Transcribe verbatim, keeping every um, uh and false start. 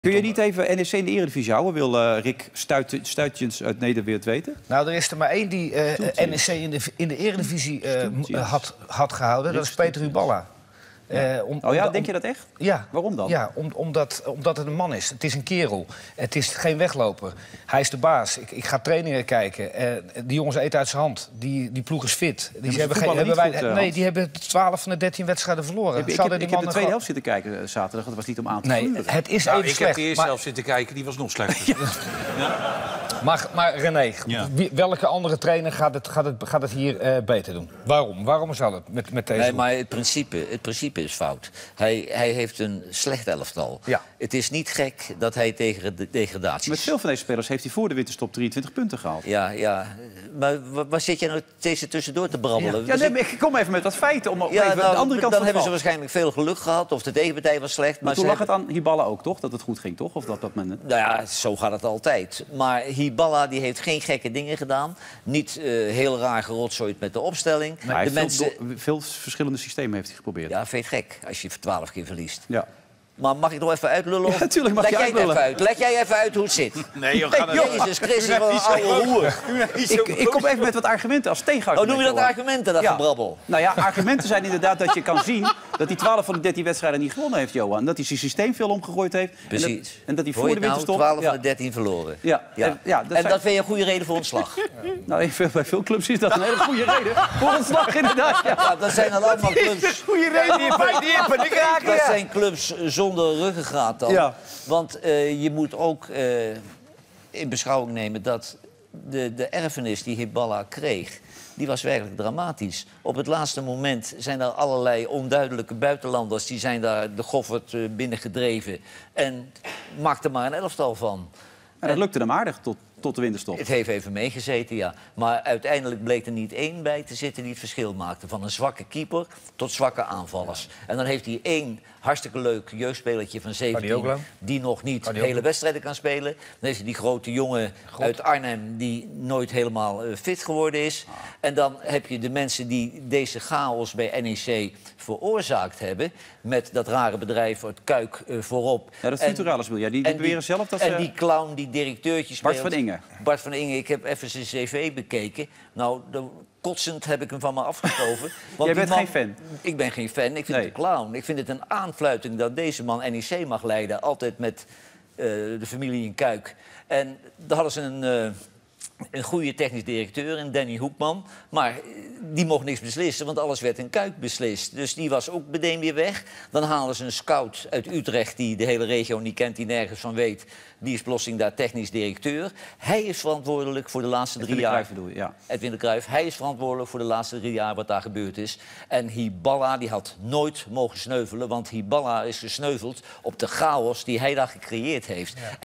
Kun je niet even N E C in de Eredivisie houden? Wil uh, Rick Stuit, Stuitjens uit Nederweert weten? Nou, er is er maar één die uh, N E C in de, in de Eredivisie uh, had, had gehouden. Dat is Peter Hyballa. Ja. Uh, om, oh ja, om, denk je dat echt? Ja. Waarom dan? Ja, om, omdat, omdat het een man is. Het is een kerel. Het is geen wegloper. Hij is de baas. Ik, ik ga trainingen kijken. Uh, die jongens eten uit zijn hand. Die, die ploeg is fit. Die ja, hebben geen, hebben wij, goed, uh, nee, die hebben twaalf van de dertien wedstrijden verloren. Ik, ik, ik, ik heb de tweede helft zitten kijken uh, zaterdag. Dat was niet om aan te nee, groeien. Het is nou, even ik slecht. heb de eerste helft zitten kijken. Die was nog slechter. Ja. Ja. Maar, maar René, ja. wie, welke andere trainer gaat het, gaat het, gaat het hier uh, beter doen? Waarom? Waarom zou het met, met deze... Nee, maar het principe, het principe is fout. Hij, hij heeft een slecht elftal. Ja. Het is niet gek dat hij tegen de degradatie... Met veel van deze spelers heeft hij voor de winterstop drieëntwintig punten gehaald. Ja, ja. Maar waar zit jij nou deze tussendoor te brabbelen? Ja, ja, nee, ik kom even met wat feiten. Om ja, even nou, de andere kant dan van hebben ze waarschijnlijk veel geluk gehad. Of de tegenpartij was slecht. Maar, maar toen lag hebben... het aan Hyballa ook, toch? Dat het goed ging, toch? Of dat dat men... Nou ja, zo gaat het altijd. Maar Hyballa die heeft geen gekke dingen gedaan. Niet uh, heel raar gerotzooid met de opstelling. Nee, hij de mensen... veel, veel verschillende systemen heeft hij geprobeerd. Ja, vind je het gek als je twaalf keer verliest. Ja. Maar mag ik nog even uitlullen? Ja, natuurlijk mag Leg je jij uitlullen. Even uit. Leg jij even uit hoe het zit. Nee, joh, ga nee, Jezus Christus, wat een oude hoer. Ik, ik kom even met wat argumenten als tegenargument. Oh, noem je dat argumenten, dat ja. gebrabbel? Nou ja, argumenten zijn inderdaad dat je kan zien dat hij twaalf van de dertien wedstrijden niet gewonnen heeft, Johan. Dat hij zijn systeem veel omgegooid heeft. Precies. En dat, en dat hij voor Hoor de je nou winterstop... twaalf ja. van de dertien verloren. Ja. ja. En, ja, dat, en zijn... dat vind je een goede reden voor ontslag? Ja. Nou, bij veel clubs is dat een hele goede reden voor ontslag, inderdaad. Ja. Ja, dat zijn dan allemaal clubs... Dat is een goede reden, die heb ik raken. Dat zijn clubs zonder ruggengraat dan. Ja. Want uh, je moet ook uh, in beschouwing nemen dat de, de erfenis die Hyballa kreeg... die was werkelijk dramatisch. Op het laatste moment zijn er allerlei onduidelijke buitenlanders... die zijn daar de Goffert uh, binnengedreven en maakten er maar een elftal van. En dat lukte hem aardig tot, tot de winterstop. Het heeft even meegezeten, ja. Maar uiteindelijk bleek er niet één bij te zitten die het verschil maakte. Van een zwakke keeper tot zwakke aanvallers. Ja. En dan heeft hij één hartstikke leuk jeugdspelertje van zeventien... die nog niet de hele wedstrijden kan spelen. Dan heeft hij die grote jongen God. uit Arnhem die nooit helemaal uh, fit geworden is. Ah. En dan heb je de mensen die deze chaos bij N E C veroorzaakt hebben... met dat rare bedrijf, het Kuik, uh, voorop. Ja, dat Futuralis wil. Ja, die, die beweren zelf dat ze... En die clown, die directeurtje speelt... Bart van Inge. Bart van Inge, ik heb even zijn cv bekeken. Nou, de, kotsend heb ik hem van me afgeschoven. Want Jij bent man, geen fan? Ik ben geen fan. Ik vind nee. het een clown. Ik vind het een aanfluiting dat deze man N E C mag leiden. Altijd met uh, de familie in Kuik. En daar hadden ze een... Uh, Een goede technisch directeur in Danny Hoekman. Maar die mocht niks beslissen, want alles werd in Kuik beslist. Dus die was ook meteen weer weg. Dan halen ze een scout uit Utrecht die de hele regio niet kent, die nergens van weet. Die is plotseling daar technisch directeur. Hij is verantwoordelijk voor de laatste drie jaar... Cruijff bedoel je, ja. Edwin de Cruijff. Hij is verantwoordelijk voor de laatste drie jaar wat daar gebeurd is. En Hyballa die had nooit mogen sneuvelen, want Hyballa is gesneuveld op de chaos die hij daar gecreëerd heeft. Ja.